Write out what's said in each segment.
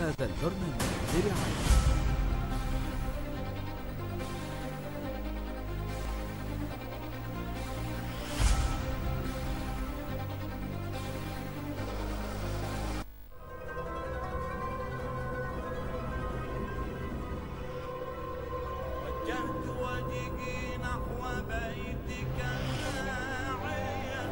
هذا البرنامج برعاية وجهت وجهي نحو بيتك داعيا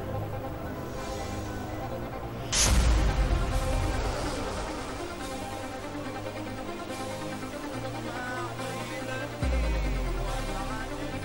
ما قيل لي والعجل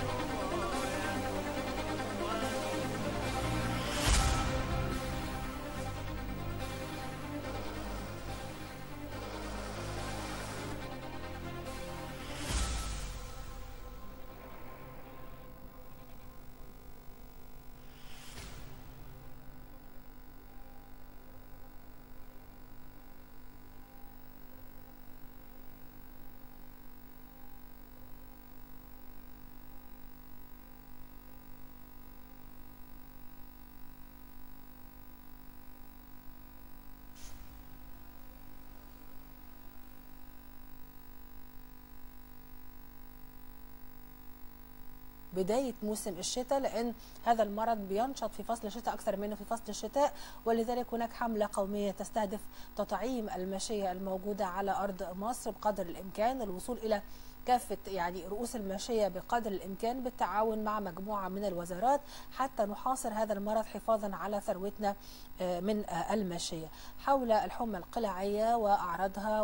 بداية موسم الشتاء، لأن هذا المرض بينشط في فصل الشتاء أكثر منه في فصل الشتاء، ولذلك هناك حملة قومية تستهدف تطعيم الماشية الموجودة على أرض مصر بقدر الإمكان، الوصول إلى كافة رؤوس الماشية بقدر الإمكان بالتعاون مع مجموعة من الوزارات حتى نحاصر هذا المرض حفاظا على ثروتنا من الماشية. حول الحمى القلعية وأعراضها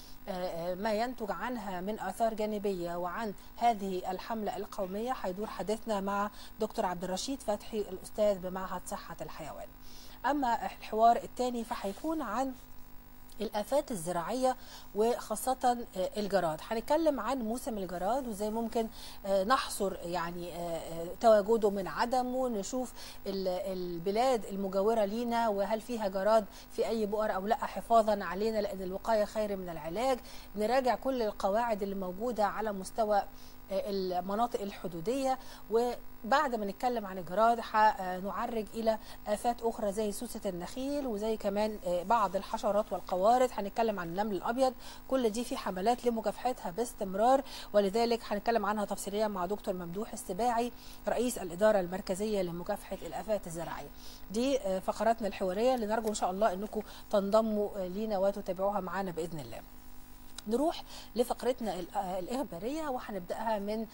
وما ينتج عنها من آثار جانبية وعن هذه الحملة القومية هيدور حديثنا مع دكتور عبد الرشيد فتحي الأستاذ بمعهد صحة الحيوان. أما الحوار الثاني فهيكون عن الآفات الزراعية وخاصة الجراد. هنتكلم عن موسم الجراد وازاي ممكن نحصر تواجده من عدمه، نشوف البلاد المجاورة لينا وهل فيها جراد في أي بؤر أو لا حفاظا علينا، لأن الوقاية خير من العلاج. نراجع كل القواعد اللي موجودة على مستوى المناطق الحدودية، وبعد ما نتكلم عن الجراد هنعرج إلى آفات أخرى زي سوسة النخيل وزي كمان بعض الحشرات والقوارض. هنتكلم عن النمل الأبيض، كل دي في حملات لمكافحتها باستمرار، ولذلك هنتكلم عنها تفصيليا مع دكتور ممدوح السباعي رئيس الإدارة المركزية لمكافحة الآفات الزراعية. دي فقراتنا الحوارية اللي نرجو إن شاء الله أنكم تنضموا لينا وتتابعوها معنا بإذن الله. نروح لفقرتنا الإخبارية وهنبدأها من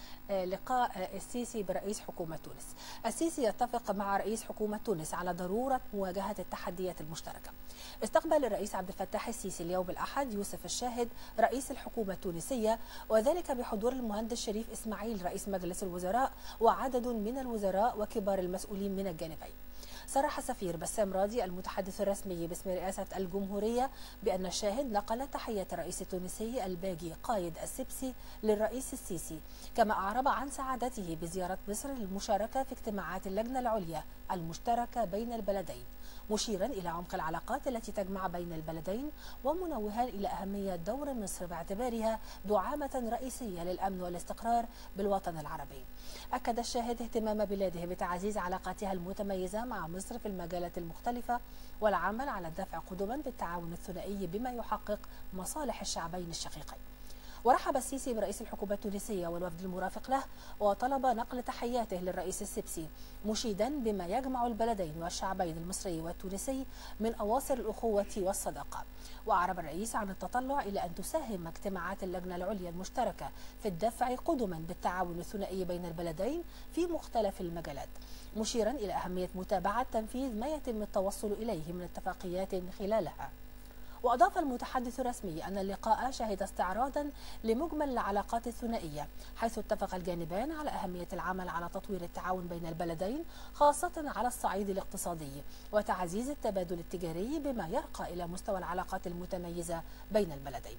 لقاء السيسي برئيس حكومة تونس. السيسي يتفق مع رئيس حكومة تونس على ضرورة مواجهة التحديات المشتركة. استقبل الرئيس عبد الفتاح السيسي اليوم الأحد يوسف الشاهد رئيس الحكومة التونسية، وذلك بحضور المهندس شريف إسماعيل رئيس مجلس الوزراء وعدد من الوزراء وكبار المسؤولين من الجانبين. صرح سفير بسام راضي المتحدث الرسمي باسم رئاسة الجمهورية بأن الشاهد نقل تحية الرئيس التونسي الباجي قايد السبسي للرئيس السيسي، كما أعرب عن سعادته بزيارة مصر للمشاركة في اجتماعات اللجنة العليا المشتركة بين البلدين، مشيرا إلى عمق العلاقات التي تجمع بين البلدين ومنوها إلى أهمية دور مصر باعتبارها دعامة رئيسية للأمن والاستقرار بالوطن العربي. أكد الشاهد اهتمام بلاده بتعزيز علاقاتها المتميزة مع مصر في المجالات المختلفة والعمل على الدفع قدما بالتعاون الثنائي بما يحقق مصالح الشعبين الشقيقين. ورحب السيسي برئيس الحكومة التونسية والوفد المرافق له وطلب نقل تحياته للرئيس السبسي، مشيدا بما يجمع البلدين والشعبين المصري والتونسي من أواصر الأخوة والصداقة. وأعرب الرئيس عن التطلع إلى أن تساهم اجتماعات اللجنة العليا المشتركة في الدفع قدما بالتعاون الثنائي بين البلدين في مختلف المجالات، مشيرا إلى أهمية متابعة تنفيذ ما يتم التوصل إليه من اتفاقيات خلالها. وأضاف المتحدث الرسمي أن اللقاء شهد استعراضا لمجمل العلاقات الثنائية، حيث اتفق الجانبان على أهمية العمل على تطوير التعاون بين البلدين خاصة على الصعيد الاقتصادي وتعزيز التبادل التجاري بما يرقى إلى مستوى العلاقات المتميزة بين البلدين.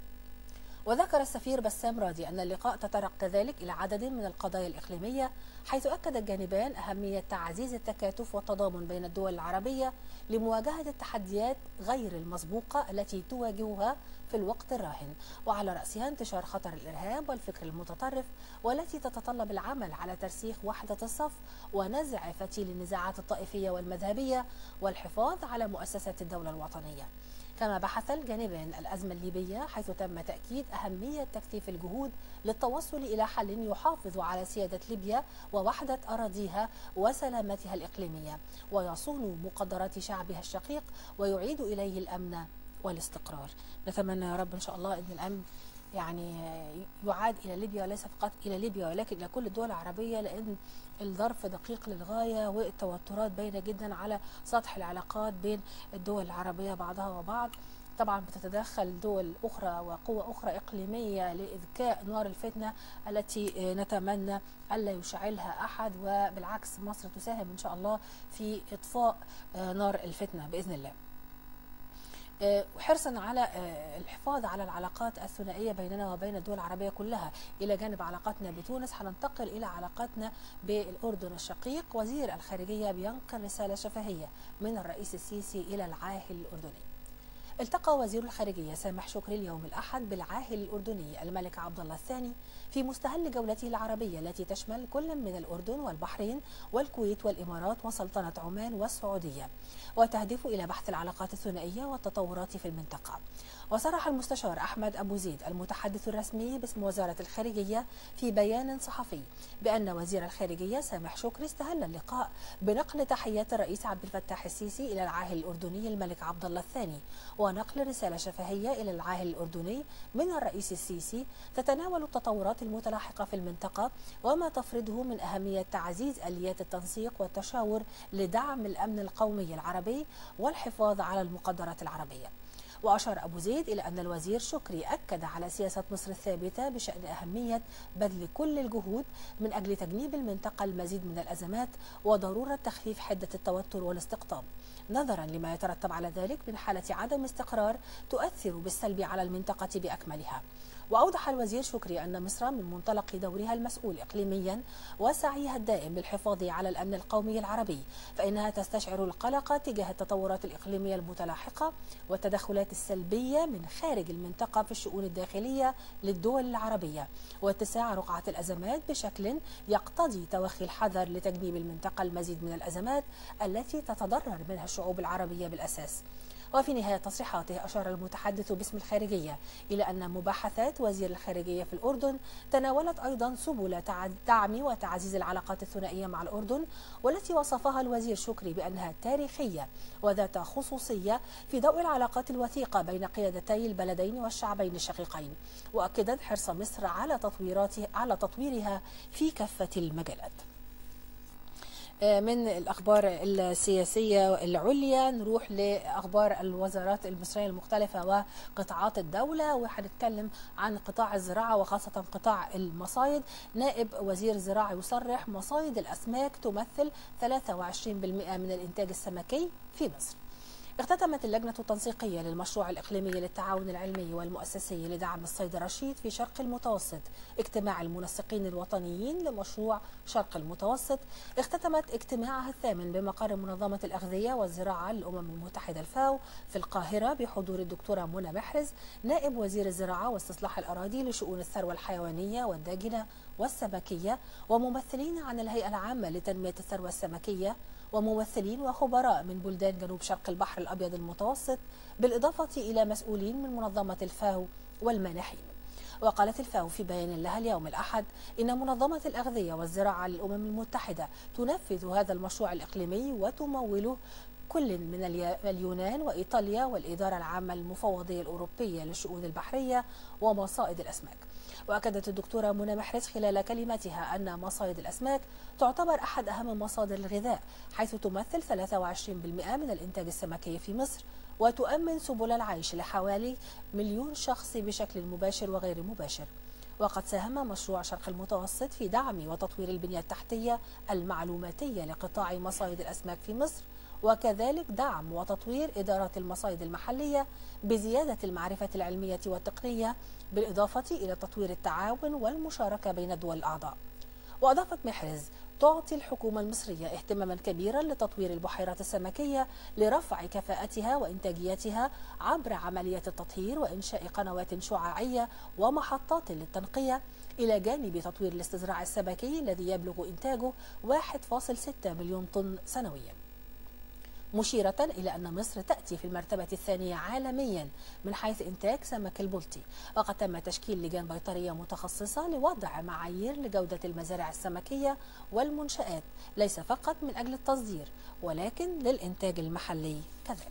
وذكر السفير بسام راضي أن اللقاء تطرق كذلك إلى عدد من القضايا الإقليمية، حيث أكد الجانبان أهمية تعزيز التكاتف والتضامن بين الدول العربية لمواجهة التحديات غير المسبوقة التي تواجهها في الوقت الراهن، وعلى رأسها انتشار خطر الإرهاب والفكر المتطرف، والتي تتطلب العمل على ترسيخ وحدة الصف ونزع فتيل النزاعات الطائفية والمذهبية والحفاظ على مؤسسات الدولة الوطنية. كما بحث الجانبان الأزمة الليبية، حيث تم تأكيد أهمية تكثيف الجهود للتوصل إلى حل يحافظ على سيادة ليبيا ووحدة أراضيها وسلامتها الإقليمية، ويصون مقدرات شعبها الشقيق ويعيد إليه الأمن والاستقرار. نتمنى يا رب إن شاء الله أن الأمن يعني يعاد إلى ليبيا، وليس فقط إلى ليبيا ولكن إلى كل الدول العربية، لأن الظرف دقيق للغاية والتوترات باينة جدا على سطح العلاقات بين الدول العربية بعضها وبعض. طبعا بتتدخل دول أخرى وقوة أخرى إقليمية لإذكاء نار الفتنة التي نتمنى ألا يشعلها أحد، وبالعكس مصر تساهم إن شاء الله في إطفاء نار الفتنة بإذن الله. حرصا على الحفاظ على العلاقات الثنائية بيننا وبين الدول العربية كلها، إلى جانب علاقاتنا بتونس هننتقل إلى علاقاتنا بالأردن الشقيق. وزير الخارجية بينقل رسالة شفهية من الرئيس السيسي إلى العاهل الأردني. التقى وزير الخارجية سامح شكري اليوم الأحد بالعاهل الأردني الملك عبد الله الثاني في مستهل جولته العربية التي تشمل كل من الأردن والبحرين والكويت والإمارات وسلطنة عمان والسعودية، وتهدف إلى بحث العلاقات الثنائية والتطورات في المنطقة. وصرح المستشار أحمد أبو زيد المتحدث الرسمي باسم وزارة الخارجية في بيان صحفي بأن وزير الخارجية سامح شكري استهل اللقاء بنقل تحيات الرئيس عبد الفتاح السيسي إلى العاهل الأردني الملك عبد الله الثاني، ونقل رسالة شفهية إلى العاهل الأردني من الرئيس السيسي تتناول التطورات المتلاحقة في المنطقة وما تفرضه من أهمية تعزيز آليات التنسيق والتشاور لدعم الأمن القومي العربي والحفاظ على المقدرات العربية. وأشار أبو زيد إلى أن الوزير شكري أكد على سياسة مصر الثابتة بشأن أهمية بذل كل الجهود من أجل تجنيب المنطقة المزيد من الأزمات وضرورة تخفيف حدة التوتر والاستقطاب، نظرا لما يترتب على ذلك من حالة عدم استقرار تؤثر بالسلب على المنطقة بأكملها. وأوضح الوزير شكري أن مصر من منطلق دورها المسؤول إقليميا وسعيها الدائم للحفاظ على الأمن القومي العربي، فإنها تستشعر القلق تجاه التطورات الإقليمية المتلاحقة والتدخلات السلبية من خارج المنطقة في الشؤون الداخلية للدول العربية، واتساع رقعة الأزمات بشكل يقتضي توخي الحذر لتجنيب المنطقة المزيد من الأزمات التي تتضرر منها الشعوب العربية بالأساس. وفي نهاية تصريحاته أشار المتحدث باسم الخارجية إلى أن مباحثات وزير الخارجية في الأردن تناولت أيضا سبل دعم وتعزيز العلاقات الثنائية مع الأردن، والتي وصفها الوزير شكري بأنها تاريخية وذات خصوصية في ضوء العلاقات الوثيقة بين قيادتي البلدين والشعبين الشقيقين، وأكدت حرص مصر على تطويرها في كافة المجالات. من الأخبار السياسية العليا نروح لأخبار الوزارات المصرية المختلفة وقطاعات الدولة، وهنتكلم عن قطاع الزراعة وخاصة قطاع المصايد. نائب وزير الزراعة يصرح مصايد الأسماك تمثل 23% من الإنتاج السمكي في مصر. اختتمت اللجنة التنسيقية للمشروع الإقليمي للتعاون العلمي والمؤسسي لدعم الصيد الرشيد في شرق المتوسط اجتماع المنسقين الوطنيين لمشروع شرق المتوسط اختتمت اجتماعها الثامن بمقر منظمة الأغذية والزراعة للأمم المتحدة الفاو في القاهرة بحضور الدكتورة منى محرز نائب وزير الزراعة واستصلاح الأراضي لشؤون الثروة الحيوانية والداجنة والسمكية، وممثلين عن الهيئة العامة لتنمية الثروة السمكية، وممثلين وخبراء من بلدان جنوب شرق البحر الأبيض المتوسط، بالإضافة إلى مسؤولين من منظمة الفاو والمانحين. وقالت الفاو في بيان لها اليوم الأحد إن منظمة الأغذية والزراعة للأمم المتحدة تنفذ هذا المشروع الإقليمي وتموله كل من اليونان وإيطاليا والإدارة العامة المفوضية الأوروبية للشؤون البحرية ومصائد الأسماك. وأكدت الدكتورة منى محرز خلال كلمتها أن مصايد الأسماك تعتبر أحد أهم مصادر الغذاء، حيث تمثل 23% من الإنتاج السمكي في مصر، وتؤمن سبل العيش لحوالي 1,000,000 شخص بشكل مباشر وغير مباشر. وقد ساهم مشروع شرق المتوسط في دعم وتطوير البنية التحتية المعلوماتية لقطاع مصايد الأسماك في مصر، وكذلك دعم وتطوير إدارات المصايد المحلية بزيادة المعرفة العلمية والتقنية، بالإضافة إلى تطوير التعاون والمشاركة بين الدول الأعضاء. وأضافت محرز تعطي الحكومة المصرية اهتماما كبيرا لتطوير البحيرات السمكية لرفع كفاءتها وإنتاجيتها عبر عملية التطهير وإنشاء قنوات شعاعية ومحطات للتنقية، إلى جانب تطوير الاستزراع السمكي الذي يبلغ إنتاجه 1.6 مليون طن سنويا. مشيرة إلى أن مصر تأتي في المرتبة الثانية عالميا من حيث إنتاج سمك البلطي، وقد تم تشكيل لجان بيطرية متخصصة لوضع معايير لجودة المزارع السمكية والمنشآت، ليس فقط من أجل التصدير ولكن للإنتاج المحلي كذلك.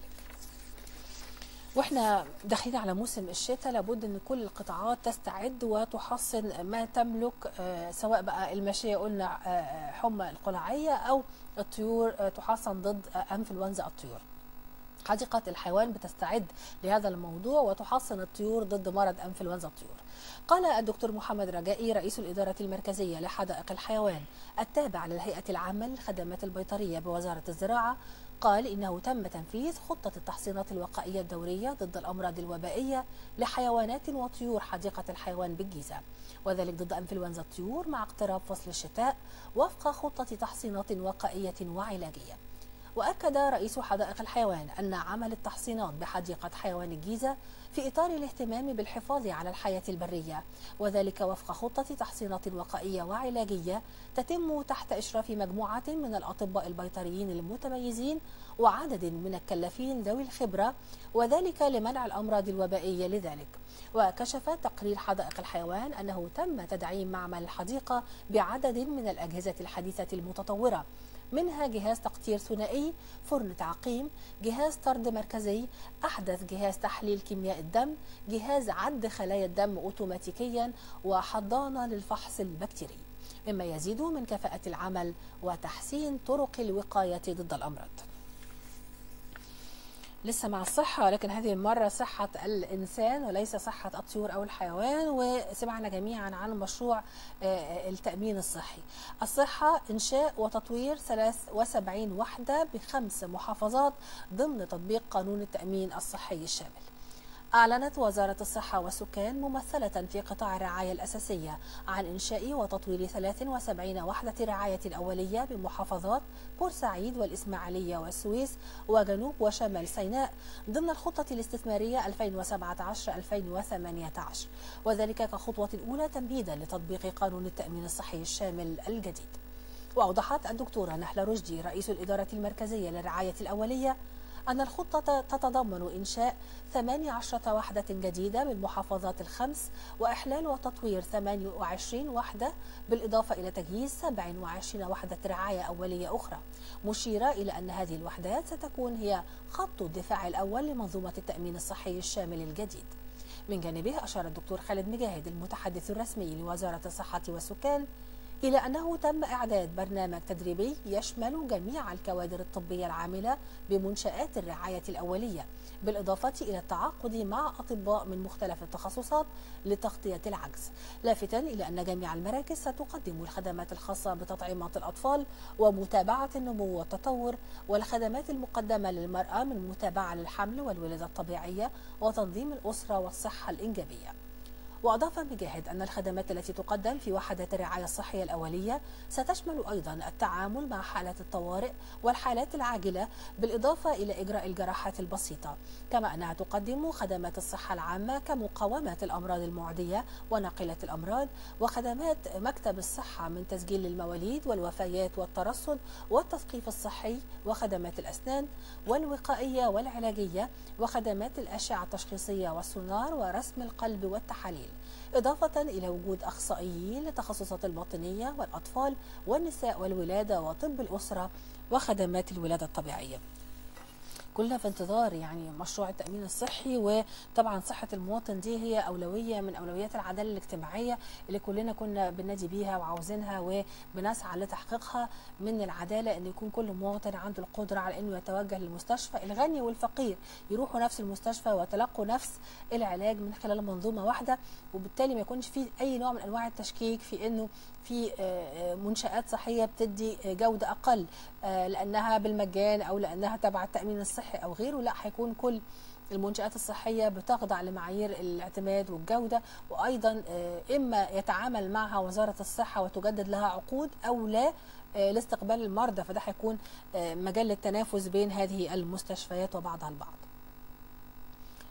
واحنا داخلين على موسم الشتاء لابد ان كل القطاعات تستعد وتحصن ما تملك، سواء بقى الماشيه قلنا حمى القلاعيه او الطيور تحصن ضد انفلونزا الطيور. حديقة الحيوان بتستعد لهذا الموضوع وتحصن الطيور ضد مرض انفلونزا الطيور. قال الدكتور محمد رجائي رئيس الإدارة المركزية لحدائق الحيوان التابع للهيئة العامة للخدمات البيطرية بوزارة الزراعة، قال إنه تم تنفيذ خطة التحصينات الوقائية الدورية ضد الأمراض الوبائية لحيوانات وطيور حديقة الحيوان بالجيزة، وذلك ضد انفلونزا الطيور مع اقتراب فصل الشتاء وفق خطة تحصينات وقائية وعلاجية. وأكد رئيس حدائق الحيوان أن عمل التحصينات بحديقة حيوان الجيزة في إطار الاهتمام بالحفاظ على الحياة البرية، وذلك وفق خطة تحصينات وقائية وعلاجية تتم تحت إشراف مجموعة من الأطباء البيطريين المتميزين وعدد من الكلافين ذوي الخبرة، وذلك لمنع الأمراض الوبائية لذلك. وكشف تقرير حدائق الحيوان أنه تم تدعيم معمل الحديقة بعدد من الأجهزة الحديثة المتطورة، منها جهاز تقطير ثنائي، فرن تعقيم، جهاز طرد مركزي، أحدث جهاز تحليل كيمياء الدم، جهاز عد خلايا الدم أوتوماتيكيا، وحضانة للفحص البكتيري، مما يزيد من كفاءة العمل وتحسين طرق الوقاية ضد الأمراض. لسه مع الصحة، ولكن هذه المرة صحة الإنسان وليس صحة الطيور أو الحيوان. وسمعنا جميعا عن مشروع التأمين الصحي. الصحة إنشاء وتطوير 73 وحدة ب5 محافظات ضمن تطبيق قانون التأمين الصحي الشامل. أعلنت وزارة الصحة والسكان ممثلة في قطاع الرعاية الأساسية عن إنشاء وتطوير 73 وحدة رعاية أولية بمحافظات بورسعيد والإسماعيلية والسويس وجنوب وشمال سيناء ضمن الخطة الاستثمارية 2017-2018، وذلك كخطوة أولى تمهيدا لتطبيق قانون التأمين الصحي الشامل الجديد. وأوضحت الدكتورة نهلة رشدي رئيس الإدارة المركزية للرعاية الأولية أن الخطة تتضمن إنشاء 18 وحدة جديدة بالمحافظات الخمس وإحلال وتطوير 28 وحدة بالإضافة إلى تجهيز 27 وحدة رعاية أولية أخرى، مشيرة إلى أن هذه الوحدات ستكون هي خط الدفاع الأول لمنظومة التأمين الصحي الشامل الجديد. من جانبه أشار الدكتور خالد مجاهد المتحدث الرسمي لوزارة الصحة والسكان إلى أنه تم إعداد برنامج تدريبي يشمل جميع الكوادر الطبية العاملة بمنشآت الرعاية الأولية، بالإضافة إلى التعاقد مع أطباء من مختلف التخصصات لتغطية العجز، لافتا إلى أن جميع المراكز ستقدم الخدمات الخاصة بتطعيمات الأطفال ومتابعة النمو والتطور، والخدمات المقدمة للمرأة من متابعة للحمل والولادة الطبيعية وتنظيم الأسرة والصحة الإنجابية. وأضاف مجاهد أن الخدمات التي تقدم في وحدة الرعاية الصحية الأولية ستشمل أيضا التعامل مع حالات الطوارئ والحالات العاجلة بالإضافة إلى إجراء الجراحات البسيطة، كما أنها تقدم خدمات الصحة العامة كمقاومة الأمراض المعدية وناقلة الأمراض، وخدمات مكتب الصحة من تسجيل المواليد والوفيات والترصد والتثقيف الصحي، وخدمات الأسنان والوقائية والعلاجية، وخدمات الأشعة التشخيصية والسونار ورسم القلب والتحاليل، إضافة إلى وجود أخصائيين لتخصصات الباطنية والأطفال والنساء والولادة وطب الأسرة وخدمات الولادة الطبيعية. كلنا في انتظار يعني مشروع التأمين الصحي، وطبعا صحة المواطن دي هي أولوية من أولويات العدالة الاجتماعية اللي كلنا كنا بننادي بيها وعاوزينها وبنسعى لتحقيقها. من العدالة أن يكون كل مواطن عنده القدرة على أنه يتوجه للمستشفى، الغني والفقير يروحوا نفس المستشفى ويتلقوا نفس العلاج من خلال منظومة واحدة، وبالتالي ما يكونش فيه أي نوع من أنواع التشكيك في أنه في منشآت صحية بتدي جودة أقل لأنها بالمجان أو لأنها تبع التأمين الصحي أو غيره. لا، هيكون كل المنشآت الصحية بتخضع لمعايير الاعتماد والجودة، وأيضا إما يتعامل معها وزارة الصحة وتجدد لها عقود أو لا لاستقبال المرضى، فده هيكون مجال للتنافس بين هذه المستشفيات وبعضها البعض.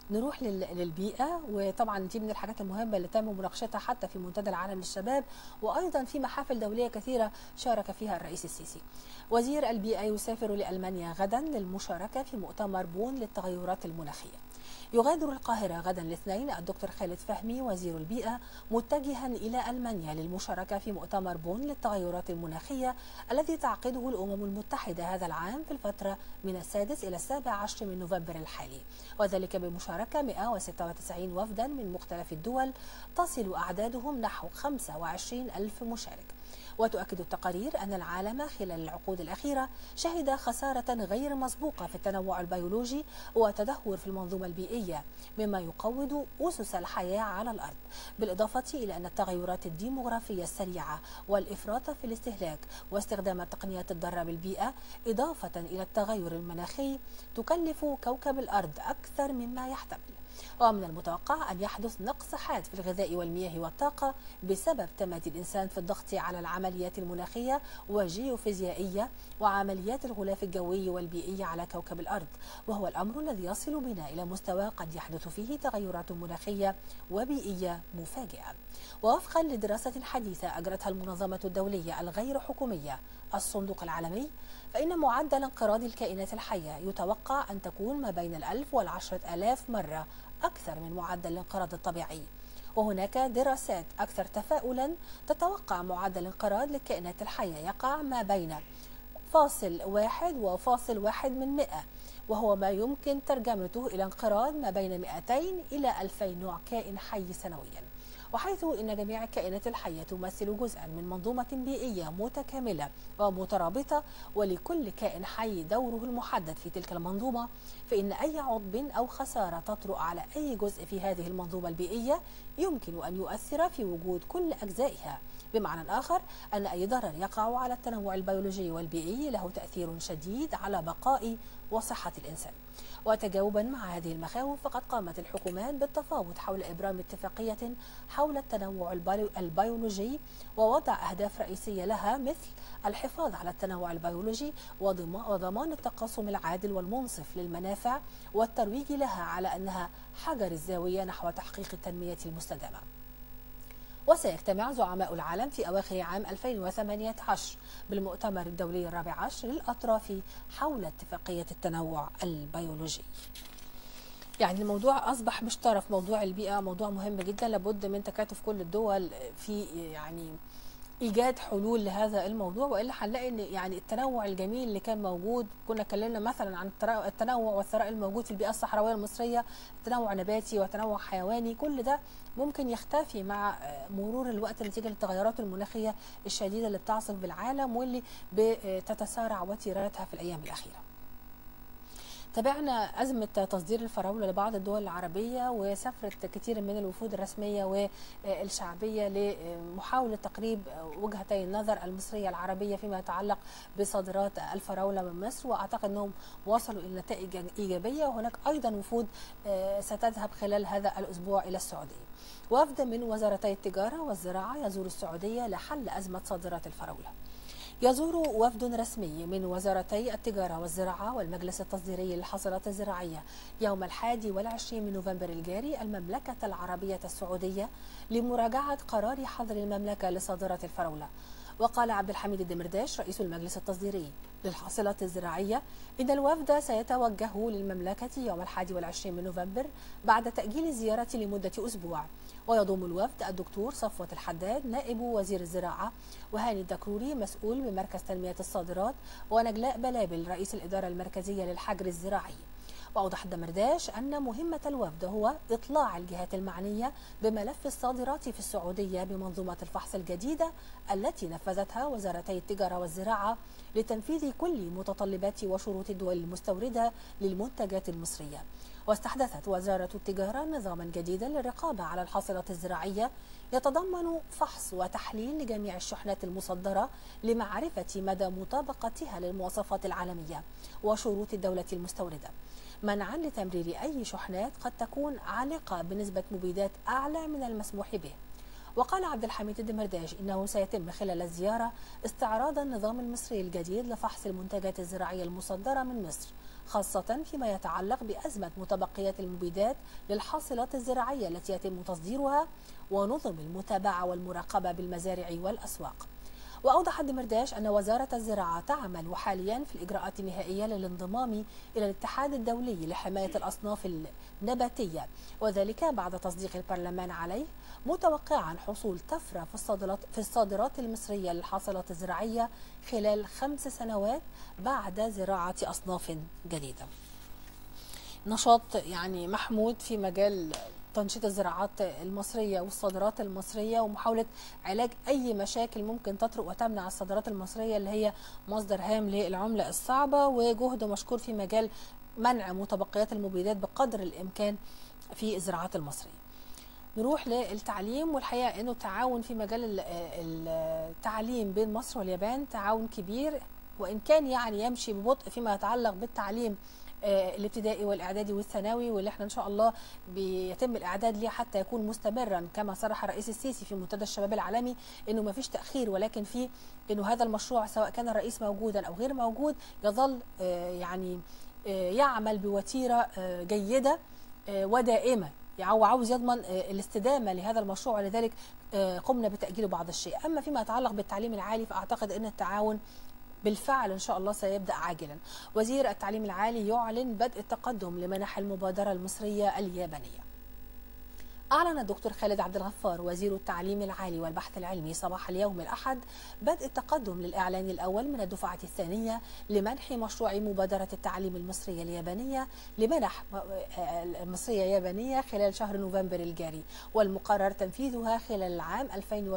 نروح للبيئة، وطبعا دي من الحاجات المهمة اللي تم مناقشتها حتى في منتدى العالم للشباب، وأيضا في محافل دولية كثيرة شارك فيها الرئيس السيسي. وزير البيئة يسافر لألمانيا غدا للمشاركة في مؤتمر بون للتغيرات المناخية. يغادر القاهرة غدا الاثنين الدكتور خالد فهمي وزير البيئة متجها إلى ألمانيا للمشاركة في مؤتمر بون للتغيرات المناخية الذي تعقده الأمم المتحدة هذا العام في الفترة من 6 إلى 17 من نوفمبر الحالي، وذلك بمشاركة 196 وفدا من مختلف الدول تصل أعدادهم نحو 25 ألف مشارك. وتؤكد التقارير أن العالم خلال العقود الأخيرة شهد خسارة غير مسبوقة في التنوع البيولوجي وتدهور في المنظومة البيئية مما يقوض أسس الحياة على الأرض، بالإضافة إلى أن التغيرات الديموغرافية السريعة والإفراط في الاستهلاك واستخدام التقنيات الضارة بالبيئة إضافة إلى التغير المناخي تكلف كوكب الأرض أكثر مما يحتمل. ومن المتوقع أن يحدث نقص حاد في الغذاء والمياه والطاقة بسبب تمادي الإنسان في الضغط على العمليات المناخية والجيوفيزيائية وعمليات الغلاف الجوي والبيئي على كوكب الأرض، وهو الأمر الذي يصل بنا إلى مستوى قد يحدث فيه تغيرات مناخية وبيئية مفاجئة. ووفقا لدراسة حديثة أجرتها المنظمة الدولية الغير حكومية الصندوق العالمي، فإن معدل انقراض الكائنات الحية يتوقع أن تكون ما بين 1000 و10,000 مرة أكثر من معدل الانقراض الطبيعي. وهناك دراسات أكثر تفاؤلا تتوقع معدل انقراض للكائنات الحية يقع ما بين 0.1 و0.1 من 100، وهو ما يمكن ترجمته إلى انقراض ما بين 200 إلى 2000 نوع كائن حي سنويا. وحيث إن جميع الكائنات الحية تمثل جزءا من منظومة بيئية متكاملة ومترابطة، ولكل كائن حي دوره المحدد في تلك المنظومة، فإن أي عطب أو خسارة تطرأ على أي جزء في هذه المنظومة البيئية يمكن أن يؤثر في وجود كل أجزائها. بمعنى آخر أن أي ضرر يقع على التنوع البيولوجي والبيئي له تأثير شديد على بقاء وصحة الإنسان. وتجاوبا مع هذه المخاوف، فقد قامت الحكومات بالتفاوض حول إبرام اتفاقية حول التنوع البيولوجي ووضع أهداف رئيسية لها، مثل الحفاظ على التنوع البيولوجي وضمان التقاسم العادل والمنصف للمنافع والترويج لها على أنها حجر الزاوية نحو تحقيق التنمية المستدامة. وسيجتمع زعماء العالم في أواخر عام 2018 بالمؤتمر الدولي الرابع عشر للأطراف حول اتفاقية التنوع البيولوجي. يعني الموضوع أصبح مشترك، موضوع البيئة موضوع مهم جدا، لابد من تكاتف كل الدول في إيجاد حلول لهذا الموضوع، وإلا هنلاقي إن التنوع الجميل اللي كان موجود، كنا اتكلمنا مثلا عن التنوع والثراء الموجود في البيئة الصحراوية المصرية، تنوع نباتي وتنوع حيواني، كل ده ممكن يختفي مع مرور الوقت نتيجة للتغيرات المناخية الشديدة اللي بتعصف بالعالم واللي بتتسارع وتيرتها في الأيام الأخيرة. تابعنا أزمة تصدير الفراولة لبعض الدول العربية، وسافرت كثير من الوفود الرسمية والشعبية لمحاولة تقريب وجهتي النظر المصرية العربية فيما يتعلق بصادرات الفراولة من مصر، وأعتقد أنهم وصلوا إلى نتائج إيجابية. وهناك أيضا وفود ستذهب خلال هذا الأسبوع إلى السعودية. وفد من وزارتي التجارة والزراعة يزور السعودية لحل أزمة صادرات الفراولة. يزور وفد رسمي من وزارتي التجارة والزراعة والمجلس التصديري للحاصلات الزراعية يوم 21 من نوفمبر الجاري المملكة العربية السعودية لمراجعة قرار حظر المملكة لصادرات الفراولة. وقال عبد الحميد الدمرداش رئيس المجلس التصديري للحاصلات الزراعية إن الوفد سيتوجه للمملكة يوم 21 من نوفمبر بعد تأجيل الزيارة لمدة أسبوع. ويضم الوفد الدكتور صفوة الحداد نائب وزير الزراعة، وهاني الدكروري مسؤول بمركز تنمية الصادرات، ونجلاء بلابل رئيس الإدارة المركزية للحجر الزراعي. وأوضح الدمرداش أن مهمة الوفد هو إطلاع الجهات المعنية بملف الصادرات في السعودية بمنظومة الفحص الجديدة التي نفذتها وزارتي التجارة والزراعة لتنفيذ كل متطلبات وشروط الدول المستوردة للمنتجات المصرية. واستحدثت وزارة التجارة نظاما جديدا للرقابة على الحاصلات الزراعية يتضمن فحص وتحليل لجميع الشحنات المصدرة لمعرفة مدى مطابقتها للمواصفات العالمية وشروط الدولة المستوردة، منعا لتمرير أي شحنات قد تكون عالقة بنسبة مبيدات أعلى من المسموح به. وقال عبد الحميد الدمرداش إنه سيتم خلال الزيارة استعراض النظام المصري الجديد لفحص المنتجات الزراعية المصدرة من مصر، خاصة فيما يتعلق بأزمة متبقيات المبيدات للحاصلات الزراعية التي يتم تصديرها ونظم المتابعة والمراقبة بالمزارع والأسواق. وأوضح الدمرداش أن وزارة الزراعة تعمل حاليا في الإجراءات النهائية للانضمام إلى الاتحاد الدولي لحماية الأصناف النباتية، وذلك بعد تصديق البرلمان عليه، متوقعا حصول طفرة في الصادرات المصرية للحاصلات الزراعية خلال 5 سنوات بعد زراعة أصناف جديدة. نشاط يعني محمود في مجال تنشيط الزراعات المصرية والصادرات المصرية ومحاولة علاج أي مشاكل ممكن تطرق وتمنع الصادرات المصرية اللي هي مصدر هام للعملة الصعبة، وجهد مشكور في مجال منع متبقيات المبيدات بقدر الإمكان في الزراعات المصرية. نروح للتعليم، والحقيقة أنه التعاون في مجال التعليم بين مصر واليابان تعاون كبير، وإن كان يعني يمشي ببطء فيما يتعلق بالتعليم الابتدائي والاعدادي والثانوي، واللي احنا ان شاء الله بيتم الاعداد ليه حتى يكون مستمرا، كما صرح الرئيس السيسي في منتدى الشباب العالمي انه ما فيش تاخير، ولكن في انه هذا المشروع سواء كان الرئيس موجودا او غير موجود يظل يعني يعمل بوتيره جيده ودائمه، يعني عاوز يضمن الاستدامه لهذا المشروع، ولذلك قمنا بتاجيله بعض الشيء. اما فيما يتعلق بالتعليم العالي فاعتقد ان التعاون بالفعل إن شاء الله سيبدأ عاجلا. وزير التعليم العالي يعلن بدء التقدم لمنح المبادرة المصرية اليابانية. أعلن الدكتور خالد عبد الغفار وزير التعليم العالي والبحث العلمي صباح اليوم الأحد بدء التقدم للإعلان الأول من الدفعة الثانية لمنح مشروع مبادرة التعليم المصرية اليابانية لمنح المصرية يابانية خلال شهر نوفمبر الجاري، والمقرر تنفيذها خلال العام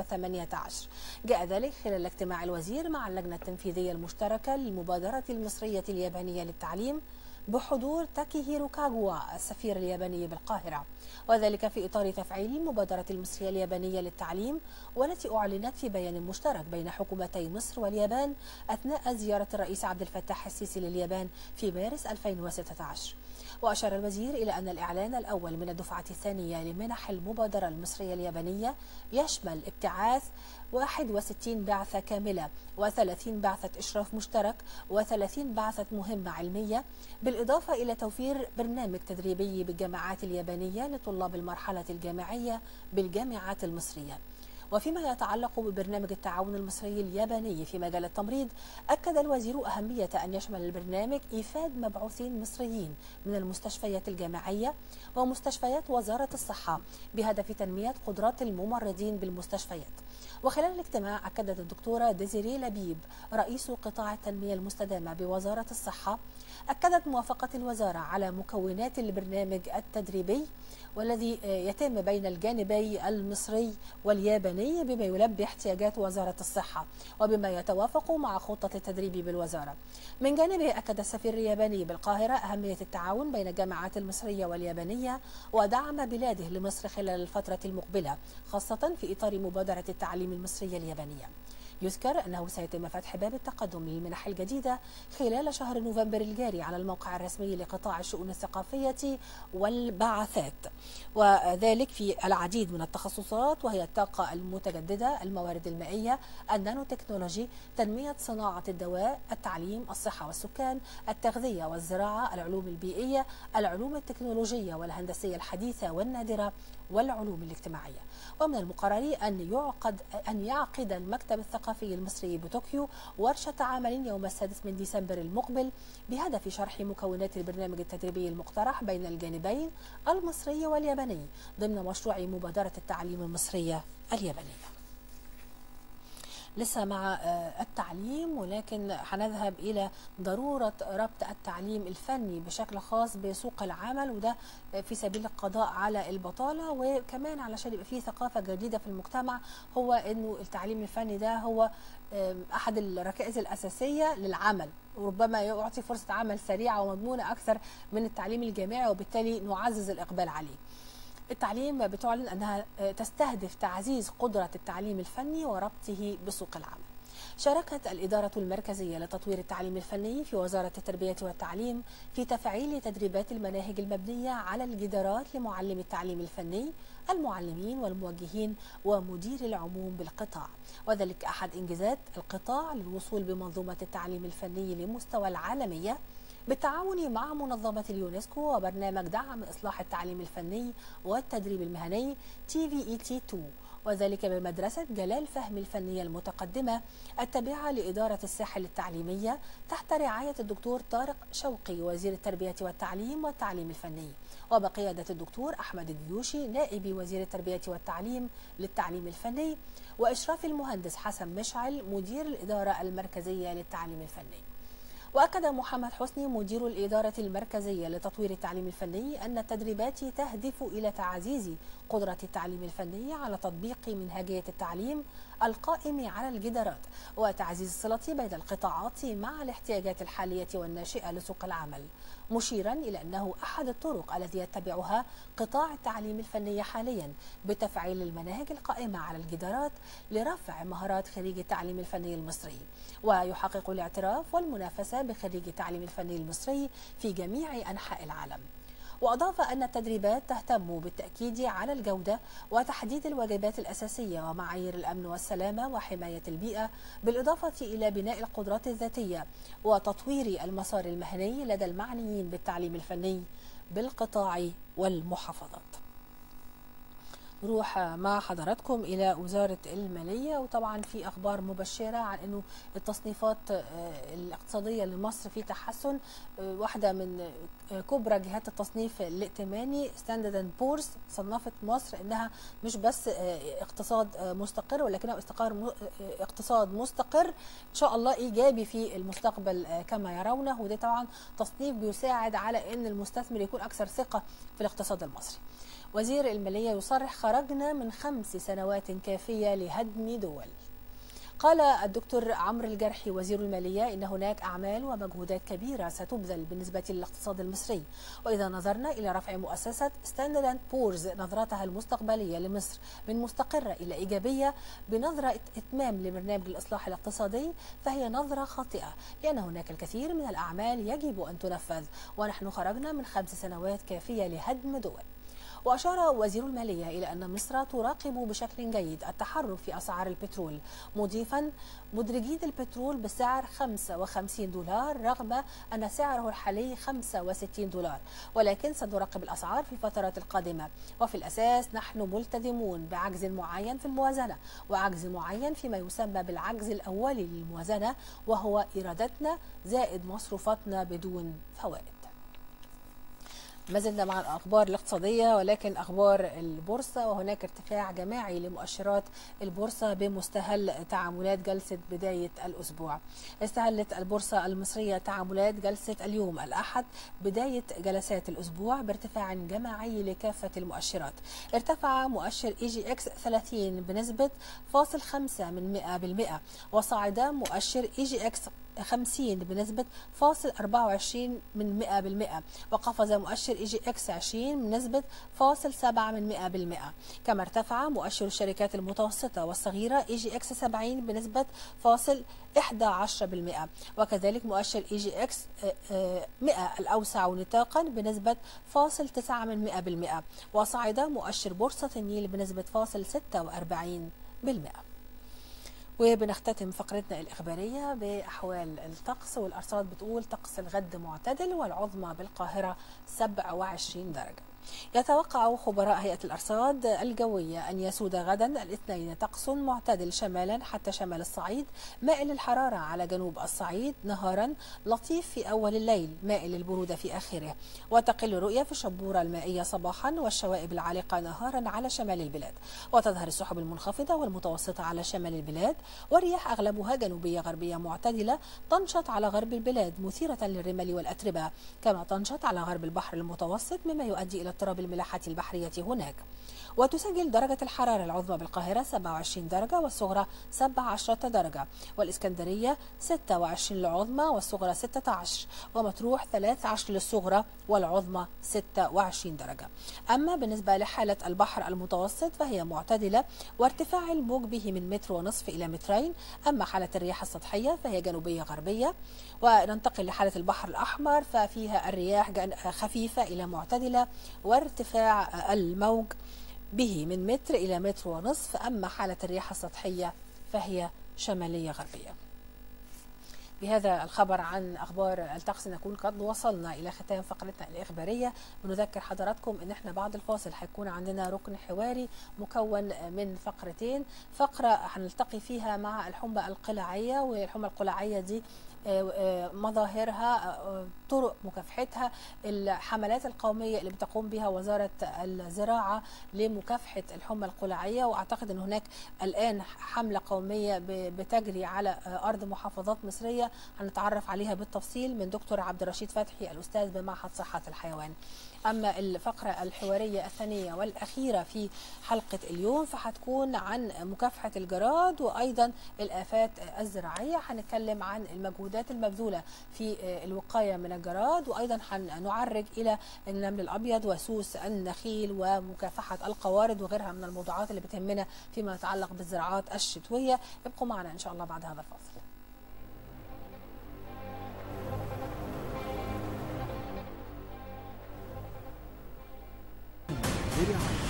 2018. جاء ذلك خلال اجتماع الوزير مع اللجنة التنفيذية المشتركة للمبادرة المصرية اليابانية للتعليم بحضور تاكيهيرو كاغوا السفير الياباني بالقاهرة، وذلك في إطار تفعيل المبادرة المصرية اليابانية للتعليم، والتي أعلنت في بيان مشترك بين حكومتي مصر واليابان أثناء زيارة الرئيس عبد الفتاح السيسي لليابان في مارس 2016. وأشار الوزير إلى أن الإعلان الأول من الدفعة الثانية لمنح المبادرة المصرية اليابانية يشمل ابتعاث 61 بعثة كاملة و30 بعثة إشراف مشترك و30 بعثة مهمة علمية، بالإضافة إلى توفير برنامج تدريبي بالجامعات اليابانية لطلاب المرحلة الجامعية بالجامعات المصرية. وفيما يتعلق ببرنامج التعاون المصري الياباني في مجال التمريض، أكد الوزير أهمية أن يشمل البرنامج إيفاد مبعوثين مصريين من المستشفيات الجامعية ومستشفيات وزارة الصحة بهدف تنمية قدرات الممرضين بالمستشفيات. وخلال الاجتماع أكدت الدكتورة ديزيري لبيب رئيس قطاع التنمية المستدامة بوزارة الصحة أكدت موافقة الوزارة على مكونات البرنامج التدريبي والذي يتم بين الجانبي المصري والياباني بما يلبي احتياجات وزارة الصحة وبما يتوافق مع خطة التدريب بالوزارة. من جانبه أكد السفير الياباني بالقاهرة أهمية التعاون بين الجامعات المصرية واليابانية ودعم بلاده لمصر خلال الفترة المقبلة، خاصة في إطار مبادرة التعليم المصرية اليابانية. يذكر أنه سيتم فتح باب التقدم للمنح الجديدة خلال شهر نوفمبر الجاري على الموقع الرسمي لقطاع الشؤون الثقافية والبعثات، وذلك في العديد من التخصصات، وهي الطاقة المتجددة، الموارد المائية، النانو تكنولوجي، تنمية صناعة الدواء، التعليم، الصحة والسكان، التغذية والزراعة، العلوم البيئية، العلوم التكنولوجية والهندسية الحديثة والنادرة، والعلوم الاجتماعية. ومن المقرر أن يعقد المكتب الثقافي المصري بطوكيو ورشة عمل يوم 6 من ديسمبر المقبل بهدف شرح مكونات البرنامج التدريبي المقترح بين الجانبين المصري والياباني ضمن مشروع مبادرة التعليم المصرية اليابانية. لسه مع التعليم، ولكن هنذهب إلى ضرورة ربط التعليم الفني بشكل خاص بسوق العمل، وده في سبيل القضاء على البطالة، وكمان علشان يبقى فيه ثقافة جديدة في المجتمع، هو إنه التعليم الفني ده هو أحد الركائز الأساسية للعمل، وربما يعطي فرصة عمل سريعة ومضمونة أكثر من التعليم الجامعي، وبالتالي نعزز الإقبال عليه. التعليم بتعلن أنها تستهدف تعزيز قدرة التعليم الفني وربطه بسوق العمل. شاركت الإدارة المركزية لتطوير التعليم الفني في وزارة التربية والتعليم في تفعيل تدريبات المناهج المبنية على الجدارات لمعلم التعليم الفني، المعلمين والموجهين ومدير العموم بالقطاع، وذلك أحد إنجازات القطاع للوصول بمنظومة التعليم الفني لمستوى العالمية بالتعاون مع منظمة اليونسكو وبرنامج دعم إصلاح التعليم الفني والتدريب المهني TVET2، وذلك بمدرسة جلال فهمي الفنية المتقدمة التابعة لإدارة الساحل التعليمية تحت رعاية الدكتور طارق شوقي وزير التربية والتعليم والتعليم الفني، وبقيادة الدكتور أحمد الجيوشي نائب وزير التربية والتعليم للتعليم الفني، وإشراف المهندس حسن مشعل مدير الإدارة المركزية للتعليم الفني. وأكد محمد حسني مدير الإدارة المركزية لتطوير التعليم الفني أن التدريبات تهدف إلى تعزيز قدرة التعليم الفني على تطبيق منهجية التعليم القائم على الجدارات وتعزيز الصلة بين القطاعات مع الاحتياجات الحالية والناشئة لسوق العمل، مشيرا إلى أنه أحد الطرق التي يتبعها قطاع التعليم الفني حاليا بتفعيل المناهج القائمة على الجدارات لرفع مهارات خريج التعليم الفني المصري، ويحقق الاعتراف والمنافسة بخريج التعليم الفني المصري في جميع أنحاء العالم. وأضاف أن التدريبات تهتم بالتأكيد على الجودة وتحديد الواجبات الأساسية ومعايير الأمن والسلامة وحماية البيئة، بالإضافة إلى بناء القدرات الذاتية وتطوير المسار المهني لدى المعنيين بالتعليم الفني بالقطاع والمحافظات. نروح مع حضراتكم إلى وزارة المالية، وطبعا في أخبار مبشرة عن أنه التصنيفات الاقتصادية لمصر في تحسن. واحدة من كبرى جهات التصنيف الائتماني ستاندرد & بورز صنفت مصر أنها مش بس اقتصاد مستقر ولكنها اقتصاد مستقر إن شاء الله إيجابي في المستقبل كما يرونه، وده طبعا تصنيف بيساعد على أن المستثمر يكون أكثر ثقة في الاقتصاد المصري. وزير المالية يصرح خرجنا من 5 سنوات كافية لهدم دول. قال الدكتور عمرو الجرحي وزير المالية إن هناك أعمال ومجهودات كبيرة ستبذل بالنسبة للاقتصاد المصري، وإذا نظرنا إلى رفع مؤسسة ستاندرد & بورز نظرتها المستقبلية لمصر من مستقرة إلى إيجابية بنظرة إتمام لبرنامج الإصلاح الاقتصادي، فهي نظرة خاطئة، لأن هناك الكثير من الأعمال يجب أن تنفذ، ونحن خرجنا من 5 سنوات كافية لهدم دول. وأشار وزير المالية إلى أن مصر تراقب بشكل جيد التحرك في أسعار البترول، مضيفا مدرجين البترول بسعر $55 رغم أن سعره الحالي $65، ولكن سنراقب الأسعار في الفترات القادمة، وفي الأساس نحن ملتزمون بعجز معين في الموازنة وعجز معين فيما يسمى بالعجز الأولي للموازنة، وهو إيراداتنا زائد مصروفاتنا بدون فوائد. ما زلنا مع الأخبار الاقتصادية ولكن أخبار البورصة، وهناك ارتفاع جماعي لمؤشرات البورصة بمستهل تعاملات جلسة بداية الأسبوع. استهلت البورصة المصرية تعاملات جلسة اليوم الأحد بداية جلسات الأسبوع بارتفاع جماعي لكافة المؤشرات. ارتفع مؤشر EGX 30 بنسبة 0.5%، وصعد مؤشر EGX 50 بنسبة 0.24%، وقفز مؤشر EGX 20 بنسبة 0.7%. كما ارتفع مؤشر الشركات المتوسطة والصغيرة EGX 70 بنسبة 0.11%، وكذلك مؤشر EGX 100 الأوسع نطاقا بنسبة 0.9%، وصعد مؤشر بورصة النيل بنسبة 0.46%. وبنختتم فقرتنا الإخبارية بأحوال الطقس، والأرصاد بتقول طقس الغد معتدل والعظمى بالقاهرة 27 درجة. يتوقع خبراء هيئة الأرصاد الجوية أن يسود غدا الاثنين طقس معتدل شمالا حتى شمال الصعيد، مائل الحرارة على جنوب الصعيد نهارا، لطيف في أول الليل، مائل البرودة في آخره، وتقل الرؤية في الشبورة المائية صباحا والشوائب العالقة نهارا على شمال البلاد، وتظهر السحب المنخفضة والمتوسطة على شمال البلاد، والرياح أغلبها جنوبية غربية معتدلة تنشط على غرب البلاد مثيرة للرمال والأتربة، كما تنشط على غرب البحر المتوسط مما يؤدي إلى اضطراب الملاحة البحرية هناك. وتسجل درجة الحرارة العظمى بالقاهرة 27 درجة والصغرى 17 درجة، والإسكندرية 26 العظمى والصغرى 16، ومطروح 13 للصغرى والعظمى 26 درجة. أما بالنسبة لحالة البحر المتوسط فهي معتدلة وارتفاع الموج به من 1.5 متر إلى 2 متر. أما حالة الرياح السطحية فهي جنوبية غربية. وننتقل لحالة البحر الأحمر ففيها الرياح خفيفة إلى معتدلة وارتفاع الموج به من 1 متر إلى 1.5 متر. أما حالة الرياح السطحية فهي شمالية غربية. بهذا الخبر عن أخبار الطقس نكون قد وصلنا إلى ختام فقرتنا الإخبارية. بنذكر حضراتكم إن إحنا بعد الفاصل هيكون عندنا ركن حواري مكون من فقرتين. فقرة هنلتقي فيها مع الحمى القلاعية، والحمى القلاعية دي مظاهرها، طرق مكافحتها، الحملات القومية اللي بتقوم بها وزارة الزراعة لمكافحة الحمى القلاعية. وأعتقد أن هناك الآن حملة قومية بتجري على أرض محافظات مصرية هنتعرف عليها بالتفصيل من دكتور عبد الرشيد فتحي الأستاذ بمعهد صحة الحيوان. أما الفقرة الحوارية الثانية والأخيرة في حلقة اليوم فهتكون عن مكافحة الجراد وأيضا الآفات الزراعية. هنتكلم عن المجهودات المبذولة في الوقاية من الجراد، وأيضا هنعرج إلى النمل الأبيض وسوس النخيل ومكافحة القوارض وغيرها من الموضوعات اللي بتهمنا فيما يتعلق بالزراعات الشتوية. ابقوا معنا إن شاء الله بعد هذا الفاصل. برعاية